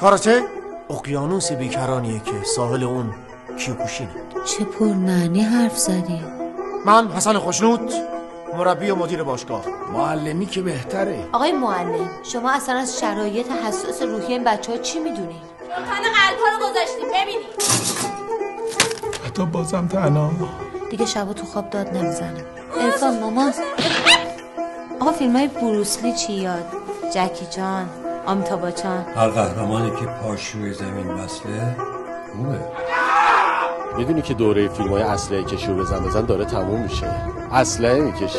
کاراته اقیانوس بیکرانیه که ساحل اون کیوکوشینه. چه پرمعنی حرف زدی. من حسن خوشنود، مربی و مدیر باشگاه. معلمی که بهتره. آقای معلم، شما اصلا از شرایط حساس روحی این بچه‌ها چی میدونید؟ تن قلب‌ها رو گذاشتیم ببینید. حتی بازم تنها. دیگه شبا تو خواب داد نمیزنم. عرفان مامان. آقا فیلمای بروسلی چی یاد؟ جکی جان، آمیتاب بچن. هر قهرمانی که پاش روی زمین وصله خوبه. میدونی که دوره فیلمای اسلحه کشی و بزن داره تموم میشه. اسلحه میکشی؟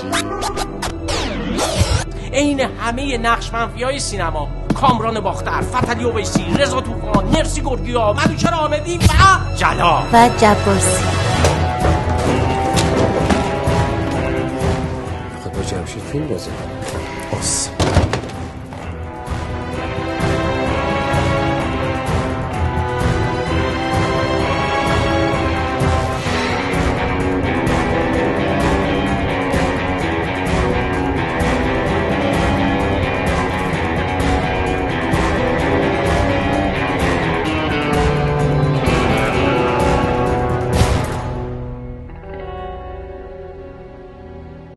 عین همه نقش منفیای سینما، کامران باختر، فتحعلی اویسی، رضا طوفان، مرسی گرگیا، منوچهر حامدی و جلا و جبارسی. خب با جمشید فیلم بازی کنم.